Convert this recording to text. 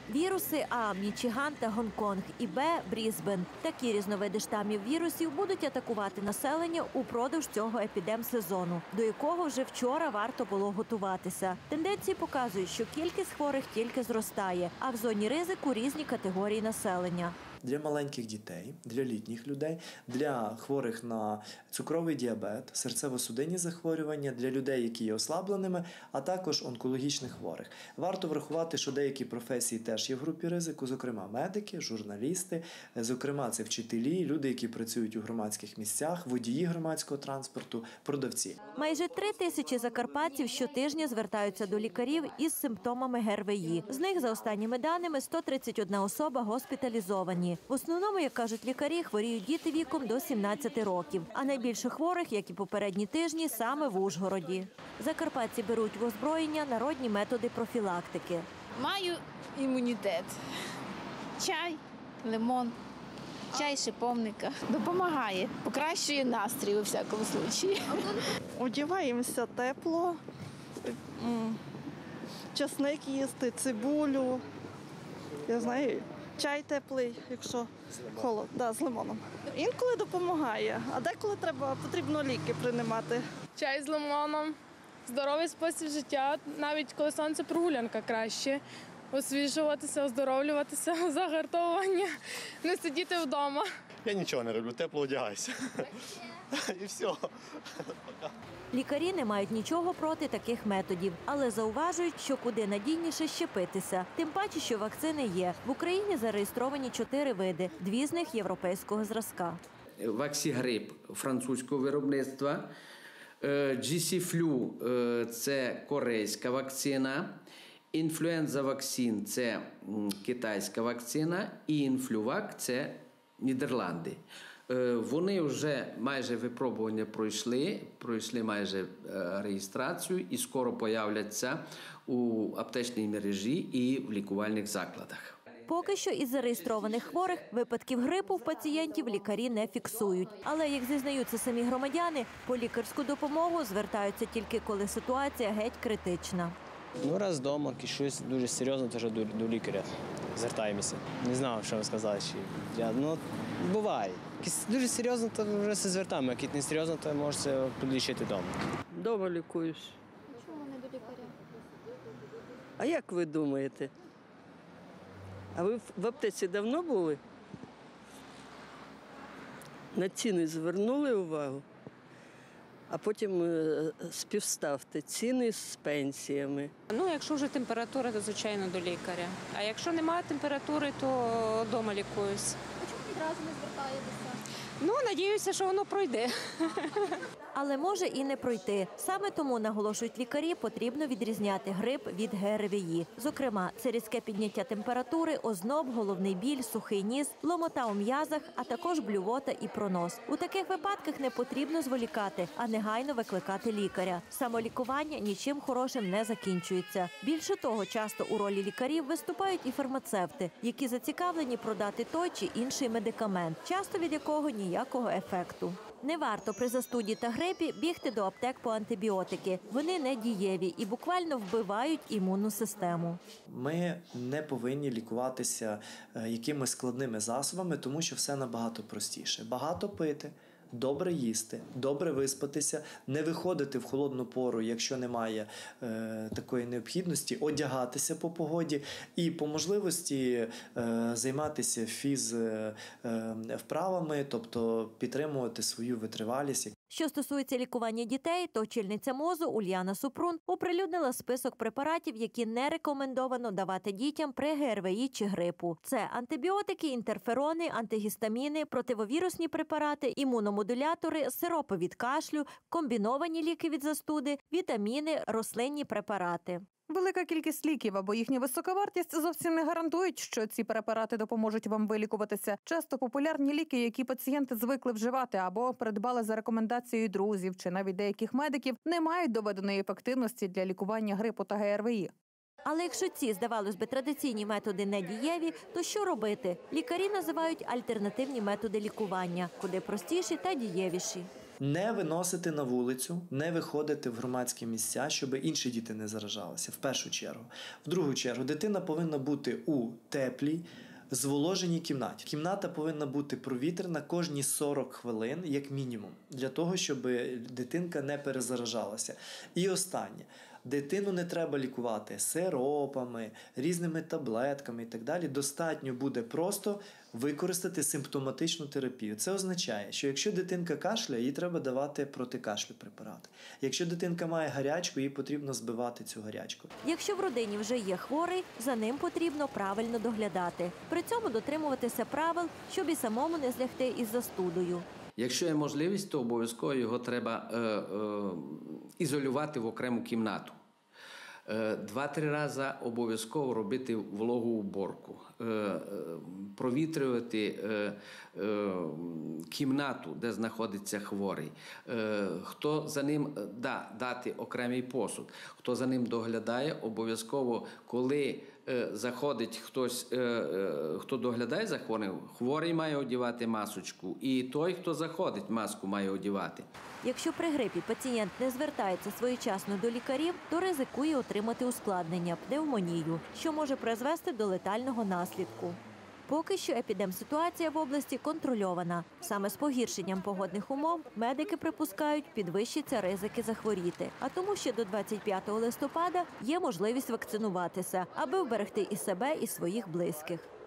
Віруси А – Мічиган та Гонконг і Б – Брізбен. Такі різновиди штамів вірусів будуть атакувати населення упродовж цього епідемсезону, до якого вже вчора варто було готуватися. Тенденції показують, що кількість хворих тільки зростає, а в зоні ризику різні категорії населення. Для маленьких дітей, для літніх людей, для хворих на цукровий діабет, серцево-судинні захворювання, для людей, які є ослабленими, а також онкологічних хворих. Варто врахувати, що деякі професії теж є в групі ризику, зокрема медики, журналісти, зокрема це вчителі, люди, які працюють у громадських місцях, водії громадського транспорту, продавці. Майже 3 тисячі закарпатців щотижня звертаються до лікарів із симптомами ГРВІ. З них, за останніми даними, 131 особа госпіталізовані. В основному, як кажуть лікарі, хворіють діти віком до 17 років. А найбільше хворих, як і попередні тижні, саме в Ужгороді. Закарпатці беруть в озброєння народні методи профілактики. Маю імунітет. Чай, лимон, чай шиповника. Допомагає, покращує настрій у всякому випадку. Одягаємося тепло, часник їсти, цибулю, я знаю, чай теплий, якщо холод, з лимоном. Інколи допомагає, а деколи потрібно ліки приймати. Чай з лимоном, здоровий спосіб життя, навіть коли сонце, прогулянка краще. Освіжуватися, оздоровлюватися, загартовування, не сидіти вдома. Я нічого не роблю, тепло одягаюся. І все. Лікарі не мають нічого проти таких методів, але зауважують, що куди надійніше щепитися. Тим паче, що вакцини є. В Україні зареєстровані 4 види, 2 з них європейського зразка. Ваксігрип французького виробництва, GC-Flu – це корейська вакцина, інфлюенза вакцин – це китайська вакцина і інфлювак – це Нідерланди. Вони вже майже випробування пройшли майже реєстрацію і скоро появляться у аптечній мережі і в лікувальних закладах. Поки що із зареєстрованих хворих випадків грипу в пацієнтів лікарі не фіксують. Але, як зізнаються самі громадяни, по лікарську допомогу звертаються тільки коли ситуація геть критична. Раз вдома, щось дуже серйозно, то вже до лікаря звертаємося. Не знав, що сказати. Буває. Якщо дуже серйозно, то вже все звертаємо. Якщо не серйозно, то можете підлічити вдома. Дома лікуюсь. Чому не до лікаря? А як ви думаєте? А ви в аптеці давно були? На ціни звернули увагу? А потім співставте ціни з пенсіями. Якщо вже температура, то, звичайно, до лікаря. А якщо немає температури, то вдома лікуюсь. А чому відразу не звертаєтеся? Надіюся, що воно пройде. Але може і не пройти. Саме тому, наголошують лікарі, потрібно відрізняти грип від ГРВІ. Зокрема, це різке підняття температури, озноб, головний біль, сухий ніс, ломота у м'язах, а також блювота і пронос. У таких випадках не потрібно зволікати, а негайно викликати лікаря. Самолікування нічим хорошим не закінчується. Більше того, часто у ролі лікарів виступають і фармацевти, які зацікавлені продати той чи інший медикамент, часто від якого ніякого ефекту. Не варто при застуді та грипі бігти до аптек по антибіотики. Вони не дієві і буквально вбивають імунну систему. Ми не повинні лікуватися якимись складними засобами, тому що все набагато простіше. Багато пити, добре їсти, добре виспатися, не виходити в холодну пору, якщо немає такої необхідності, одягатися по погоді і по можливості займатися вправами, тобто підтримувати свою витривалість. Що стосується лікування дітей, то очільниця МОЗу Уляна Супрун оприлюднила список препаратів, які не рекомендовано давати дітям при ГРВІ чи грипу. Це антибіотики, інтерферони, антигістаміни, противовірусні препарати, імуномодулятори, сиропи від кашлю, комбіновані ліки від застуди, вітаміни, рослинні препарати. Велика кількість ліків або їхня висока вартість зовсім не гарантують, що ці препарати допоможуть вам вилікуватися. Часто популярні ліки, які пацієнти звикли вживати або придбали за рекомендацією друзів чи навіть деяких медиків, не мають доведеної ефективності для лікування грипу та ГРВІ. Але якщо ці, здавалось би, традиційні методи не дієві, то що робити? Лікарі називають альтернативні методи лікування, куди простіші та дієвіші. Не виносити на вулицю, не виходити в громадські місця, щоб інші діти не заражалися, в першу чергу. В другу чергу, дитина повинна бути у теплій, зволоженій кімнаті. Кімната повинна бути провітряна кожні 40 хвилин, як мінімум, для того, щоб дитинка не перезаражалася. І останнє. Дитину не треба лікувати сиропами, різними таблетками і так далі. Достатньо буде просто використати симптоматичну терапію. Це означає, що якщо дитинка кашляє, їй треба давати протикашлю препарати. Якщо дитинка має гарячку, їй потрібно збивати цю гарячку. Якщо в родині вже є хворий, за ним потрібно правильно доглядати. При цьому дотримуватися правил, щоб і самому не злягти із застудою. Якщо є можливість, то обов'язково його треба ізолювати в окрему кімнату. 2-3 рази обов'язково робити вологу уборку, провітрювати кімнату, де знаходиться хворий, хто за ним дати окремий посуд, хто за ним доглядає, обов'язково, коли заходить хтось, хто доглядає за хворим, хворий має одягати масочку, і той, хто заходить, маску має одягати. Якщо при грипі пацієнт не звертається своєчасно до лікарів, то ризикує отримати ускладнення – пневмонію, що може призвести до летального наслідку. Поки що епідемситуація в області контрольована. Саме з погіршенням погодних умов медики припускають, підвищаться ризики захворіти. А тому ще до 25 листопада є можливість вакцинуватися, аби вберегти і себе, і своїх близьких.